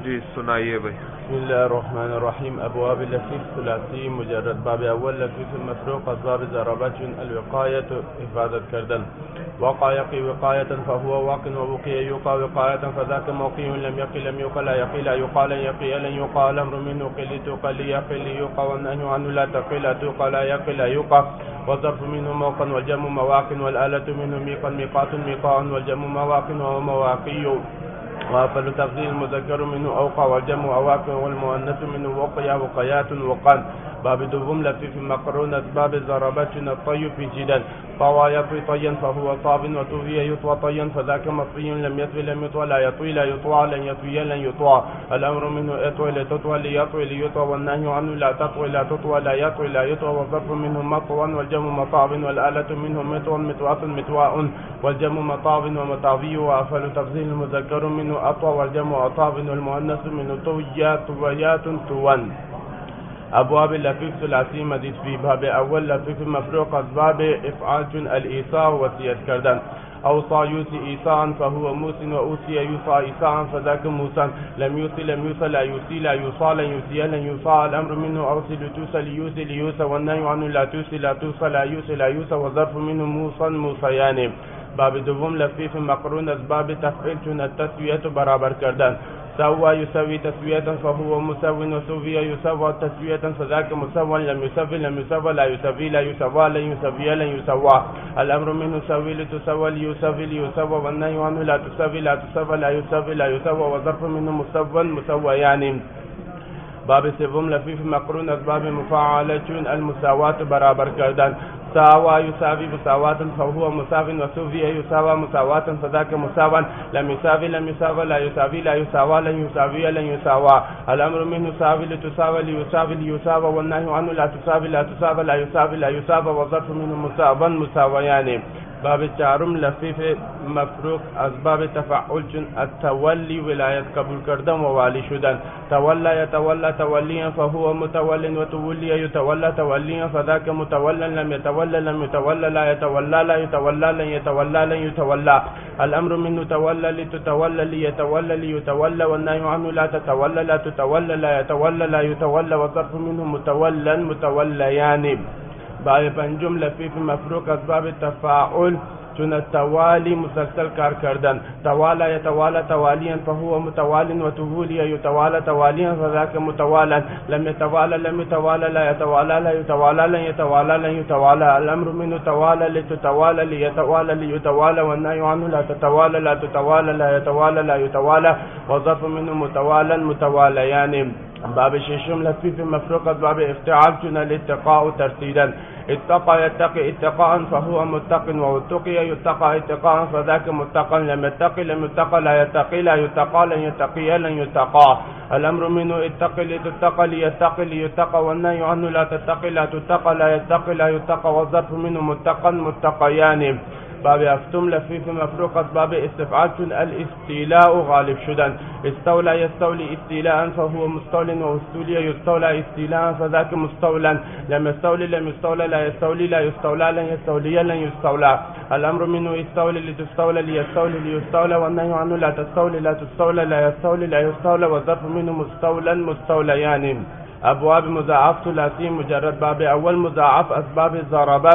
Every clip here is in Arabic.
जी सुनाइए भाई। बिस्मिल्लाहिर्रहमानिर्रहीम। अबवाब लफीफ सुलासी मुजर्रद। बाब अव्वल लफीफ मफरूक असबाब ज़राबत अलविक़ायत हिफाजत करदन। वक़ा यक़ी विक़ायतन फहुवा वाक़िन व वक़िया युक़ा विक़ायतन फ़ज़ाका मौक़िउन लम यक़ि लम युक़ा ला यक़ी ला युक़ा लन यक़ी लन युक़ा अल-अम्रु मिन्हु क़िल तुक़ा लियक़ि लियुक़ा वन्नहयु अन्हु ला तक़ि ला तुक़ा ला यक़ि ला युक़ा वज़र्फ़ु मिन्हु मौक़न वल-जम्मु मवाक़िन वल-आलतु मिन्हु मीक़ान मीक़ातुन मीक़ाअन वल-जम्मु मवाक़िन व मवाक़ियु وأفل تفضيل المذكر منه أوقع والجمع أواقع والمؤنث منه وقيا وقيات وقان. باب دوم لفيف مقرون أسباب ضربات الطي في جدال. طوى يطوي طيا فهو طاب وطوي يطوى طيا فذاك مطي لم يطوي لم يطوى لا يطوي لا يطوى لن يطوي لن يطوى. الأمر منه اطوي لتطوى ليطوي ليطوى والنهي عنه لا تطوي لا تطوى لا يطوي لا يطوى والظرف منه مطوى والجمع مطاب والآلة منه مطوى مطواء مطواء والجمع مطاب ومطابي. وأفل تفضيل المذكر منه أطوى والجمع أطاب والمؤنث منه طويات طويات توان. أبواب اللفيف ثلاثي مزيد في باب أول لفيف مفروق أسباب إفعال الإيصاء وصية كردن. أوصى يوصي إيصاء فهو موس وأوصي يوصى إيصاء فذاك موسى لم يوصي لم يوصى لا يوصي لا يوصى لن يوصي لن يوصى. الأمر منه أوصي لتوصى ليوصي ليوصى والنهي عنه لا توصي لا توصى لا يوصي لا يوصى والظرف منه موصى موصيان. باب دوم لفيف مقرون أسباب تفعيل التسوية برابر كردن. سوى يسوي تسوية فهو مسو وسوي يسوى تسوية فذاك مسوى لم يسوي لم يسوى لا يسوي لا يسوى لن يسوي لن يسوى. الأمر منه سوي لتسوى ليسوي ليسوى والنهي عنه لا تسوي لا تسوى لا يسوي لا يسوى والظرف منه مسوى مسويان. باب سوم لفيف مقرون أسباب مفاعلة المساواة برابر كردن. ساوى يساوي مساواة فهو مساو وسوي يساوى مساواة فذاك مساوا لم يساوي لم يساوى لا يساوي لا يساوى لن يساوي لن يساوى. الأمر منه ساوي لتساوى ليساوي ليساوى والنهي عنه لا تساوي لا تساوى لا يساوي لا يساوى والظرف منه مساوا مساويان. باب التعرم لفيف مفروق أسباب تفعل التولي ولاية قبول كردن ووالي شدن. تولى يتولى توليا فهو متول وتولي يتولى توليا فذاك متولى لم يتولى لم يتولى لا يتولى لا يتولى لن يتولى لن يتولى. الأمر منه تولى لتتولى ليتولى ليتولى والنهي عنه لا تتولى لا تتولى لا يتولى لا يتولى والظرف منه متولى متوليان. باب جملة في مفروق أسباب التفاعل التوالي مسلسل كار كردن. توالى يتوالى تواليا فهو متوال وتولي يتوالى تواليا فذاك متوالا لم يتوالى لم يتوالى لا يتوالى لا يتوالى لن يتوالى لن يتوالى. الأمر منه توالى لتتوالى ليتوالى ليتوالى والنهي عنه لا تتوالى لا تتوالى لا يتوالى لا يتوالى والظرف منه متوالا متواليان. باب ششم لفيف مفروق باب افتعال الاتقاء ترتيدا. اتقى يتقي اتقاء فهو متق واتقي يتقى اتقاء فذاك متقى لم يتقي لم يتقى لا يتقي لا يتقى لن يتقي لن يتقى. الأمر منه اتقي لتتقى ليتقي ليتقى والنهي عنه لا تتقي لا تتقى لا يتقي لا يتقى والظرف منه متقى متقيان. باب أفتم لفيف مفروق باب استفعال الاستيلاء غالب شدن. استولى يستولي استيلاء فهو مستول واستولي يستولى استيلاء فذاك مستولا لم يستولي لم يستولى لا يستولي لا يستولى لن يستولي لن يستولى. الأمر منه استولي لتستولى ليستولي ليستولى والنهي عنه لا تستولي لا تستولى لا يستولي لا يستولى والظرف منه مستولا مستوليان. أبواب مضاعف ثلاثي مجرد. باب أول مضاعف أسباب الضربة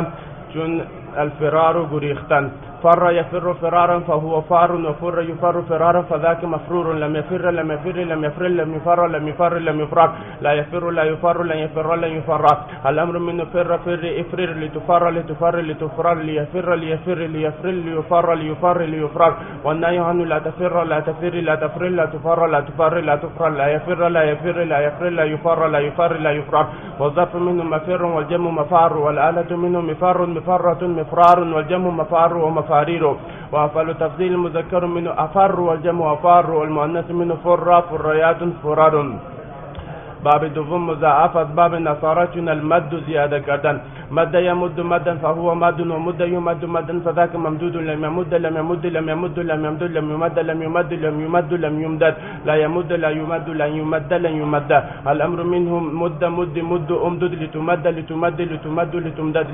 الفرار غريختن. فر يفر فرارا فهو فار وفر يفر فرارا فذاك مفرور لم يفر لم يفر لم يفر لم يفر لم يفر لم يفر لا يفر لا يفر لن يفر لن يفر. الأمر منه فر فر افرر لتفر لتفر لتفرر ليفر ليفر ليفر ليفر ليفر ليفر والنهي عنه لا تفر لا تفر لا تفر لا تفر لا تفر لا تفر لا يفر لا يفر لا يفر لا يفر لا يفر لا يفر والظرف منه مفر والجمع مفار والآلة منه مفر مفرة مفرار والجمع مفار ومفارير. وأفعل تفضيل المذكر منه أفر والجمع أفار والمؤنث منه فر فريات فرار. باب دوم مضاعف أسباب النصارى المد زيادة كردن. مد يمد مدا فهو ماد، ومد يمد مدا فذاك ممدود. لم يمد لم يمد لم يمد لم يمد لم يمد لم يمد لم يمد لم يمدد. لا يمد لا يمد لن يمد لن يمد. الأمر منه مد مد مد أمدد لتمد لتمد لتمد لتمدد.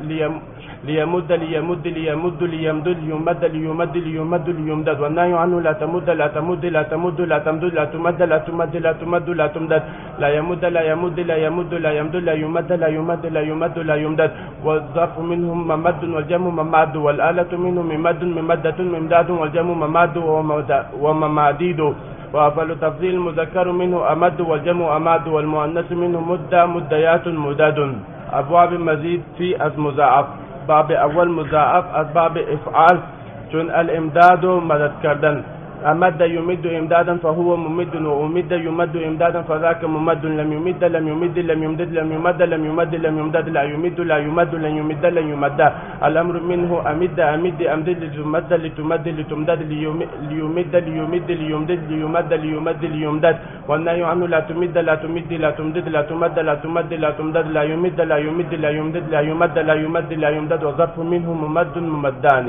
ليمد ليمد ليمد ليمدد ليمد ليمد ليمد ليمدد. والنهي عنه لا تمد لا تمد لا تمد لا تمدد لا تمد لا تمد لا تمد لا تمدد. لا يمد لا يمد لا يمد لا يمد لا يمد لا يمد لا يمد لا يمدد. والظرف منهم ممد والجمع مماد. والآلة منهم ممد ممدة ممداد والجمع مماد ومماديد. وأفعل تفضيل المذكر منه أمد والجمع أماد. والمؤنث منه مدة مديات مداد. أبواب مزيد في مضاعف. باب أول مضاعف أسباب إفعال چون الإمداد مدد کردن. أمد يمد إمدادا فهو ممد، وأمد يمد إمدادا فذاك ممد. لم يمد لم يمد لم يمدد لم يمد لم يمد لم يمدد. لا يمد لا يمد لن يمد لن يمد. الأمر منه أمد أمد أمدد لتمد لتمد لتمدد ليمد ليمد ليمدد ليمد ليمد ليمدد. والنهي عنه لا تمد لا تمد لا تمدد لا تمد لا تمد لا تمدد. لا يمد لا يمد لا يمدد لا يمد لا يمد لا يمدد. وظرف منه ممد ممدان.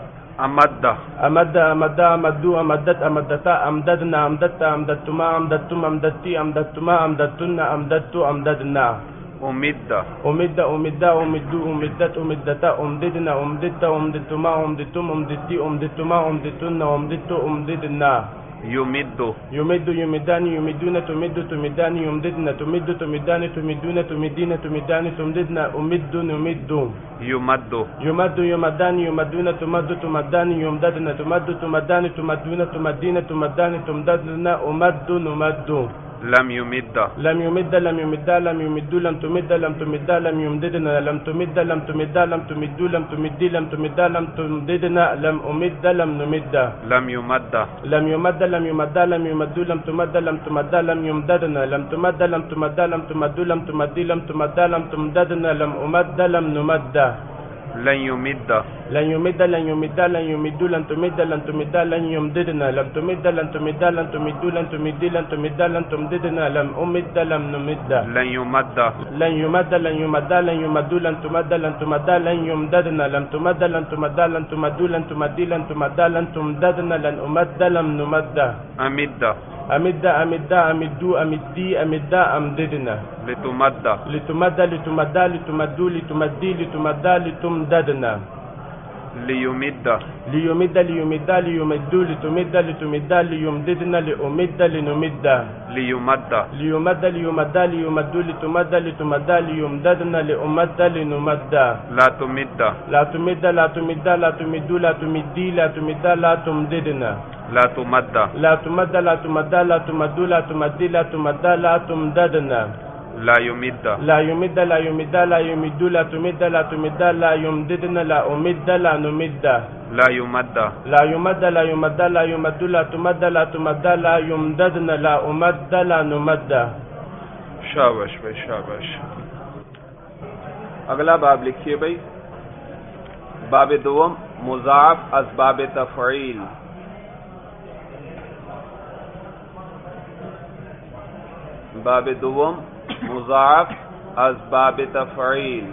أمد أمد أمد أمدو أمدت أمدتا أمددنا أمدت أمدتما أمدتم أمدتي أمدتما أمدتن أمدت أمددنا. أمد أمد أمدا أمدو أمدت أمدتا أمددنا أمدت أمدتما أمدتم أمدتي أمدتما أمدتن أمدت أمددنا. يمد يمد يمدان يمدون تمد تمدان يمددن تمد تمدان تمدون تمدين تمدان تمددنا أمد نمد. يمد يمد يمدان يمدون تمد تمدان يمددن تمد تمدان تمدون تمدين تمدان تمددن أمد نمد. لم يمد لم يمد لم يمد لم يمد لم تمد لم تمد لم يمددنا لم تمد لم تمد لم تمد لم تمدي لم تمد لم تمددنا لم أمد لم نمد. لم يمد لم يمد لم يمد لم يمد لم تمد لم تمد لم يمددنا لم تمد لم تمد لم تمد لم تمدي لم تمد لم تمددنا لم أمد لم نمد. لن يمد لن يمد لن يمد لن يمد لن تمد لن تمد لن يمددنا لم تمد لن تمد لن تمد لن تمدي لن تمد لن تمددنا لم أمد لم نمد. لن يمد لن يمد لن يمد لن يمد لن تمد لن تمد لن يمددنا لم تمد لن تمد لن تمد لن تمدي لن تمد لن تمددنا لن أمد لم نمد. أمد أمد أمد أمدو أمدي أمدا أمددنا. لتمد لتمد لتمد لتمدو لتمدي لتمد لتمددنا. ليمد ليمد ليمد ليمدو لتمد لتمد ليمددنا لأمد لنمد. ليمد ليمد ليمد ليمدو لتمد لتمد ليمددنا لأمد لنمد. لا تمد لا تمد لا تمد لا تمدو لا تمدي لا تمد لا تمددنا. لا تمد لا تمد لا تمد لا تمدو لا تمدي لا تمد لا تمددنا. لا يمد لا يمد لا يمد لا يمد لا تمد لا تمد لا يمددنا لا أمد لا نمد. لا يمد لا يمد لا يمد لا يمد لا تمد لا تمد لا يمددنا لا أمد لا نمد. शाबाश भाई शाबाश। अगला बाब लिखिए भाई, बाब दोम मुज़ाफ असबाब तफ़ईल। बाब दोम मुज़ाफ असबाब तफ़ईल।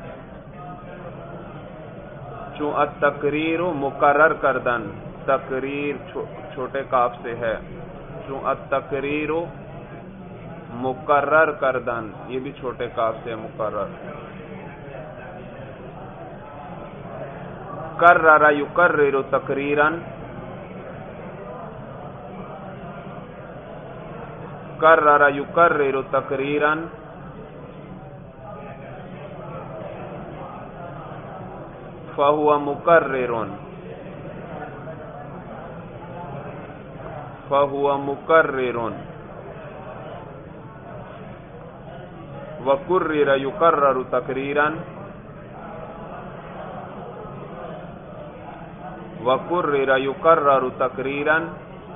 चूँ अत-तक़रीर मुकर्रर करदन, तक़रीर छोटे काफ से है। चूँ अत-तक़रीर मुकर्रर करदन, ये भी छोटे काफ से मुकर्रर। कर्रर युकर्रिरु तक़रीरन, कर्रर युकर्रिरु तक़रीरन। फहुवा मुकर्रिरुन, फहुवा मुकर्रिरुन। वकुर्रिर युकर्ररु तक़रीरन, वकुर्रिर युकर्ररु तक़रीरन।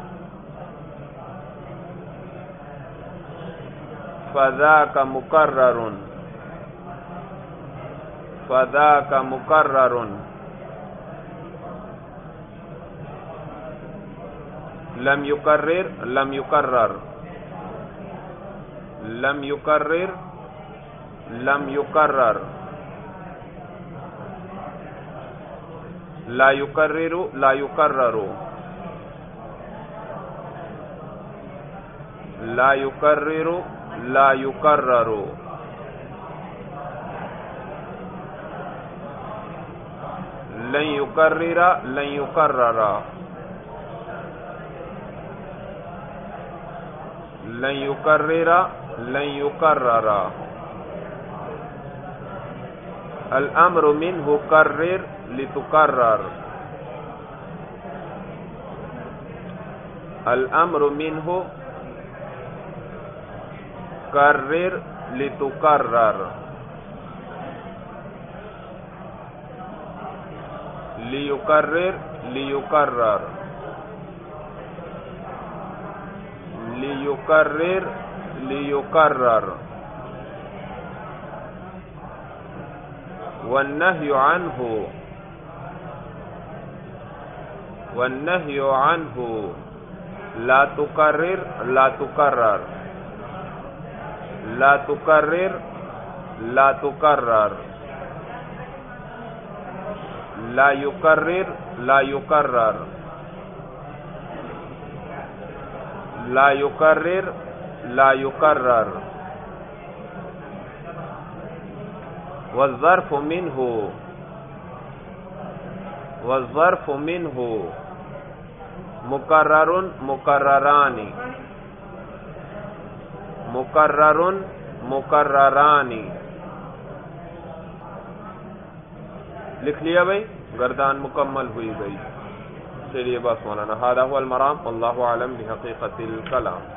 फ़ज़ाका मुकर्ररुन, फ़ज़ाका मुकर्ररुन। लम युकर्रिर लम युकर्रर, लम युकर्रिर लम युकर्रर। لا يكرر لا يكرر لا يكرر لا يكرر لن يكرر لن يكرر لن يكرر لن يكرر الأمر منه كرر لتكرر الأمر منه كرر لتكرر ليكرر ليكرر ليكرر ليكرر والنهي عنه والنهي عنه لا تكرر لا تكرر لا تكرر لا تكرر لا يكرر لا يكرر لا يكرر لا يكرر والظرف منه والظرف منه مكرر مكرران مكرر مكرران لکھ لیا بھائی گردان مکمل ہوئی بھائی چلیے بس مولانا هذا هو المرام والله اعلم بحقیقت الکلام